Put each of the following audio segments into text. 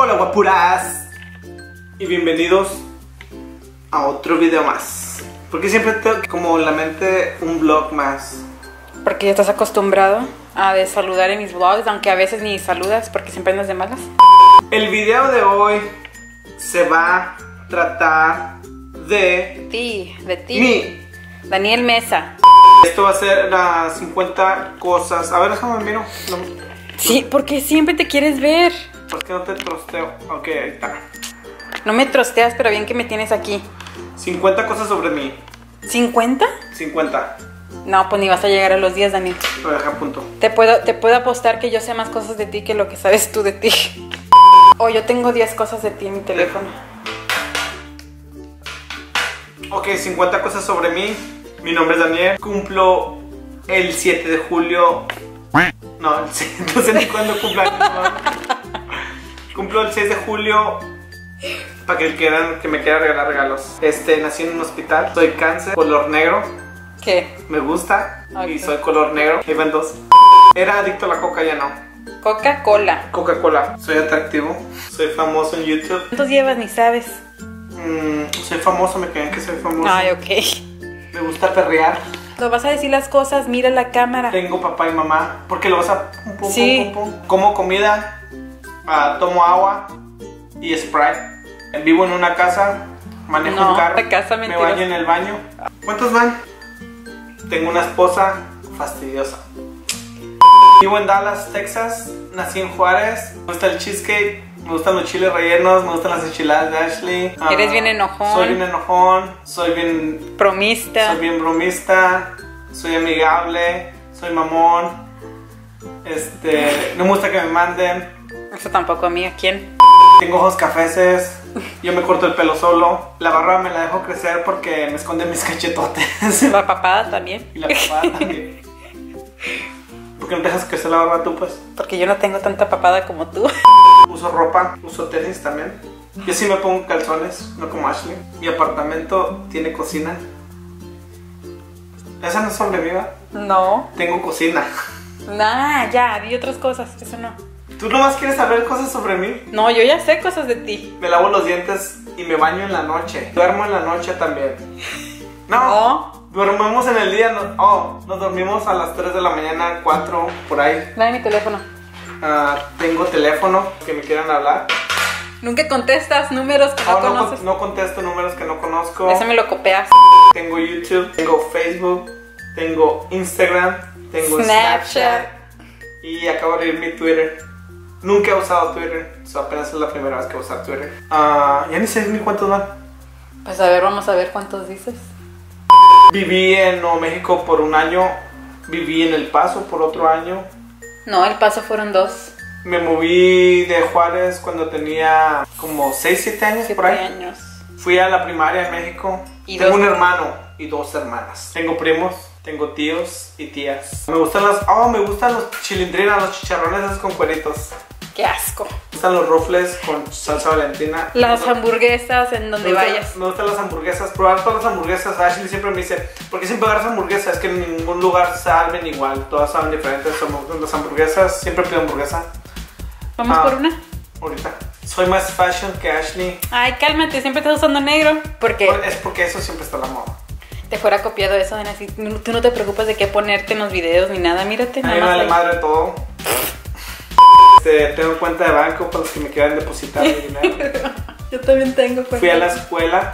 Hola guapuras y bienvenidos a otro video más. Porque siempre tengo como en la mente un vlog más. Porque ya estás acostumbrado a de saludar en mis vlogs, aunque a veces ni saludas porque siempre andas de malas. El video de hoy se va a tratar de ti. mí. Daniel Mesa. Esto va a ser las 50 cosas. A ver, déjame miro. No, Sí, porque siempre te quieres ver. ¿por qué no te trosteo? Ok, ahí está. No me trosteas, pero bien que me tienes aquí. 50 cosas sobre mí. ¿50? 50. No, pues ni vas a llegar a los 10, Daniel. Lo deja a punto. Te puedo apostar que yo sé más cosas de ti que lo que sabes tú de ti. O yo tengo 10 cosas de ti en mi teléfono. Ok, 50 cosas sobre mí. Mi nombre es Daniel. Cumplo el 7 de julio. No, no sé ni cuándo cumplo. Cumplo el 6 de julio. Para que me quieran regalar regalos. Nací en un hospital. Soy cáncer, color negro. ¿Qué? Me gusta. Okay. Y soy color negro. Ahí van dos. Era adicto a la coca, ya no. Coca-Cola. Coca-Cola. Soy atractivo. Soy famoso en YouTube. ¿Cuántos llevas? Ni sabes. Soy famoso, me creen que soy famoso. Ay, ok. Me gusta perrear. Lo vas a decir las cosas, mira la cámara. Tengo papá y mamá. Porque lo vas a pum, pum, Sí. pum, pum, pum. Como comida. Tomo agua y Sprite. Vivo en una casa. Manejo No, un carro. la casa me mentirosa. baño en el baño. ¿Cuántos van? Tengo una esposa fastidiosa. Vivo en Dallas, Texas. Nací en Juárez. Me gusta el cheesecake. Me gustan los chiles rellenos. Me gustan las enchiladas de Ashley. Eres bien enojón. Soy bien enojón. Soy bien Promista. Soy bien bromista, soy amigable, soy mamón. No me gusta que me manden. Eso tampoco a mí, ¿a quién? Tengo ojos cafeces. Yo me corto el pelo solo. La barba me la dejo crecer porque me esconden mis cachetotes. La papada también. Y la papada también. ¿Por qué no dejas crecer la barba tú, pues? Porque yo no tengo tanta papada como tú. Uso ropa, uso tenis también. Yo sí me pongo calzones, no como Ashley. Mi apartamento tiene cocina. Esa no es sobre mí, ¿va? No. Tengo cocina. Nah, ya, di otras cosas. Eso no. ¿Tú nomás quieres saber cosas sobre mí? No, yo ya sé cosas de ti. Me lavo los dientes y me baño en la noche. Duermo en la noche también. No. Dormimos en el día. Nos dormimos a las 3 de la mañana, 4, por ahí. Dame mi teléfono. Tengo teléfono que me quieran hablar. Nunca contestas números que no conoces. No contesto números que no conozco. Eso me lo copias. Tengo YouTube, tengo Facebook, tengo Instagram, tengo Snapchat. Y acabo de abrir mi Twitter. Nunca he usado Twitter. Apenas es la primera vez que voy a usar Twitter. Ya ni sé ni cuántos van. Pues a ver, vamos a ver cuántos dices. Viví en Nuevo México por un año. Viví en El Paso por otro año. No, el paso fueron 2. Me moví de Juárez cuando tenía como 6, 7 años 7 por ahí. años. Fui a la primaria en México. ¿Y tengo dos? un hermano y 2 hermanas. Tengo primos, tengo tíos y tías. Me gustan los chilindrinas, los chicharrones esos con cueritos. Qué asco. Me gustan los rufles con salsa valentina. Las hamburguesas en donde vayas. Me gustan las hamburguesas, probar todas las hamburguesas. Ashley siempre me dice, ¿por qué siempre agarras hamburguesas? Es que en ningún lugar saben igual, todas saben diferentes. Me gustan las hamburguesas, siempre pido hamburguesa. ¿Vamos por una? Ahorita. Soy más fashion que Ashley. Ay, cálmate, siempre estás usando negro. ¿Por qué? Es porque eso siempre está a la moda. Te fuera copiado eso de así. Tú no te preocupas de qué ponerte en los videos ni nada, mírate. A mí Nada me más vale ahí. madre todo. Tengo cuenta de banco para los que me quieran depositar mi dinero. Yo también tengo cuenta. Fui a la escuela.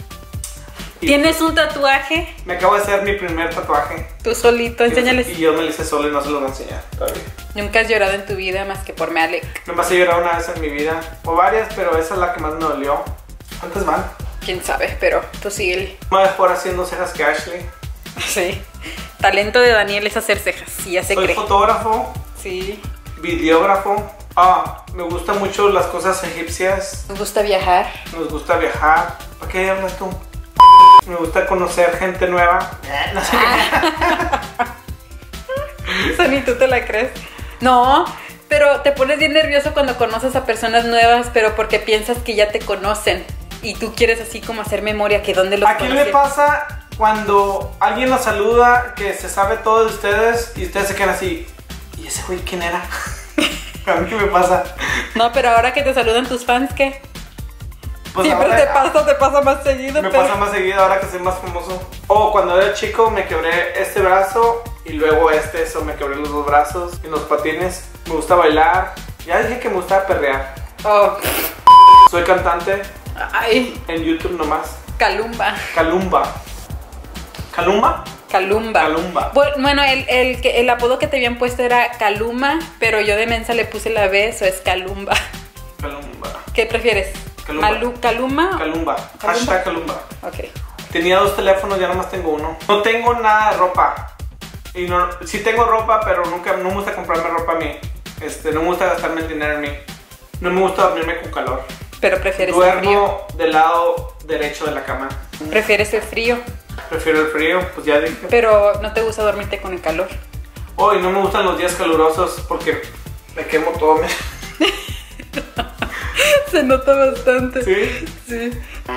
Y ¿Tienes un tatuaje? me acabo de hacer mi primer tatuaje. Tú solito, enséñales. Y yo me lo hice solo y no se lo voy a enseñar todavía. Nunca has llorado en tu vida más que por Mealec. Nomás he llorado una vez en mi vida. O varias, pero esa es la que más me dolió. ¿Cuántas van? Quién sabe, pero tú síguele. Me voy a jugar haciendo cejas que Ashley. Sí. Talento de Daniel es hacer cejas. Sí, ya se Soy cree. fotógrafo, Sí. videógrafo. Me gustan mucho las cosas egipcias. Nos gusta viajar. Nos gusta viajar. ¿Para qué hablas tú? Me gusta conocer gente nueva. No sé Eso ni tú te la crees. No, pero te pones bien nervioso cuando conoces a personas nuevas, pero porque piensas que ya te conocen. Y tú quieres así como hacer memoria, que dónde los ¿A quién le pasa cuando alguien los saluda, que se sabe todo de ustedes y ustedes se quedan así? ¿Y ese güey quién era? A mí me pasa. No, pero ahora que te saludan tus fans, ¿qué? Pues Siempre ahora, te pasa más seguido. me pero... pasa más seguido ahora que soy más famoso. Cuando era chico me quebré este brazo y luego eso me quebré los dos brazos y los patines. Me gusta bailar. Ya dije que me gusta perrear. Oh. Soy cantante. Ay. En YouTube nomás. Calumba. Calumba. ¿Calumba? Calumba. Calumba. Bueno, el apodo que te habían puesto era Caluma, pero yo de mensa le puse la B, eso es Calumba. Calumba. ¿Qué prefieres? Calumba. ¿Caluma? Calumba. Hashtag Calumba. Ok. Tenía 2 teléfonos, ya nomás tengo uno. No tengo nada de ropa. Y no, sí tengo ropa, pero no me gusta comprarme ropa a mí. No me gusta gastarme el dinero en mí. No me gusta dormirme con calor. Pero prefieres el frío. Duermo del lado derecho de la cama. ¿Prefieres el frío? Prefiero el frío, pues ya dije. Pero no te gusta dormirte con el calor. Hoy no me gustan los días calurosos porque me quemo todo. Se nota bastante. ¿Sí? Sí.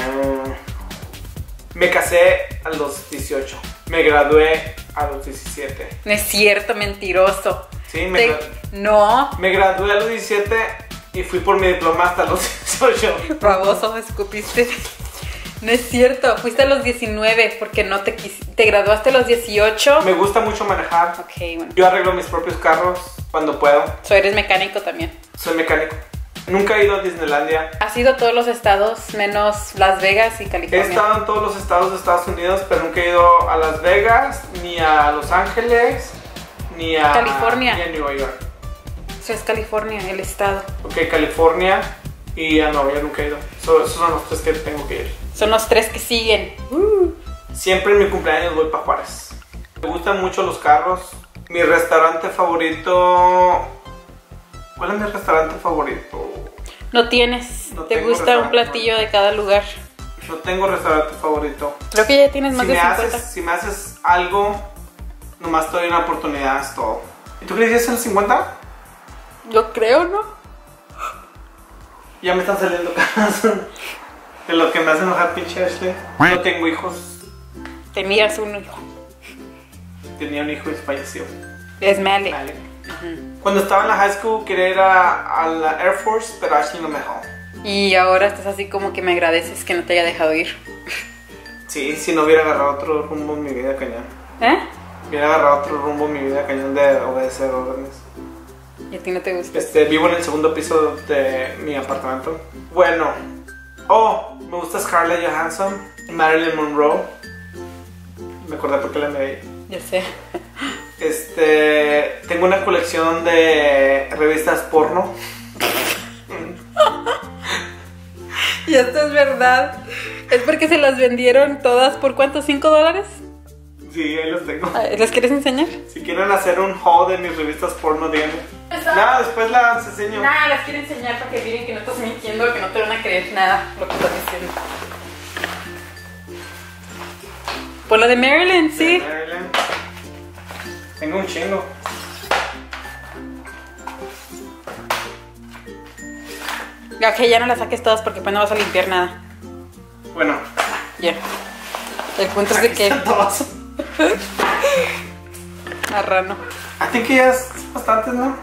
Me casé a los 18. Me gradué a los 17. No es cierto, mentiroso. Sí, No. me gradué a los 17 y fui por mi diploma hasta los 18. Baboso, escupiste. No es cierto, fuiste a los 19 porque no te graduaste a los 18. Me gusta mucho manejar. Ok, bueno. Yo arreglo mis propios carros cuando puedo. Eres mecánico también. Soy mecánico. Nunca he ido a Disneylandia. ¿Has ido a todos los estados menos Las Vegas y He California? estado en todos los estados de Estados Unidos, pero nunca he ido a Las Vegas, ni a Los Ángeles, ni a California. Ni a Nueva York. Eso es California, el estado. Ok, California y a Nueva York nunca he ido. Esos son los 3 que tengo que ir. Son los 3 que siguen. Siempre en mi cumpleaños voy para Juárez. Me gustan mucho los carros. Mi restaurante favorito... ¿Cuál es mi restaurante favorito? No tienes. No Te tengo gusta un restaurante platillo de cada lugar. No tengo restaurante favorito. Creo que ya tienes más de 50. Si me haces algo, nomás te doy una oportunidad, es todo. ¿Y tú crees que es el 50? Yo creo, ¿no? Ya me están saliendo caras de lo que me hace enojar, pinche Ashley. No tengo hijos. Tenías un hijo. Tenía un hijo y falleció. Es Male. Vale. Cuando estaba en la high school quería ir a la Air Force, pero Ashley no me dejó. Y ahora estás así como que me agradeces que no te haya dejado ir. Sí, si no hubiera agarrado otro rumbo en mi vida, cañón. ¿Eh? Hubiera agarrado otro rumbo en mi vida, cañón, de obedecer órdenes. ¿Y a ti no te gusta? Vivo en el segundo piso de mi apartamento. Bueno. Me gusta Scarlett Johansson, Marilyn Monroe. Me acordé porque la miré. Ya sé. Tengo una colección de revistas porno. Y esto es verdad. Es porque se las vendieron todas por ¿cuánto? ¿$5? Sí, ahí los tengo. ¿Las quieres enseñar? Si quieren hacer un haul de mis revistas porno, díganme. Nada, después las enseño. Nada, las quiero enseñar para que miren que no estás mintiendo, que no te van a creer nada lo que estás diciendo. Por la de Marilyn, sí. De Marilyn. Tengo un chingo. Ok, ya no las saques todas porque pues no vas a limpiar nada. Bueno. Ya. El punto es de que... Todos. Marrano. Así que ya es bastantes, ¿no?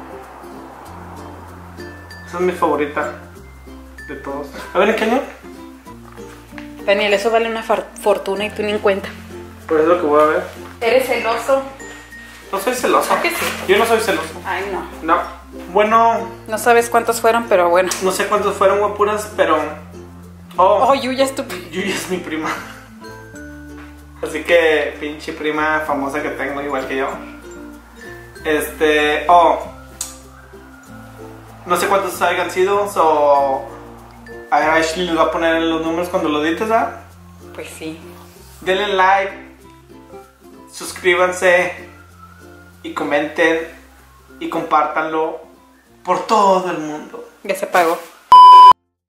Esa es mi favorita de todos. A ver, ¿en qué año? Daniel, eso vale una fortuna y tú ni en cuenta. Pues es lo que voy a ver. ¿Eres celoso? No soy celoso. ¿A que sí? Yo no soy celoso. Ay, no. No. Bueno, No sabes cuántos fueron, pero bueno. no sé cuántos fueron guapuras, pero... Oh, Yuya es tu... Yuya es mi prima. Así que pinche prima famosa que tengo, igual que yo. No sé cuántos hayan sido, a Ashley les va a poner los números cuando lo edites, ¿verdad? Pues sí. Denle like, suscríbanse y comenten y compártanlo por todo el mundo. Ya se pagó.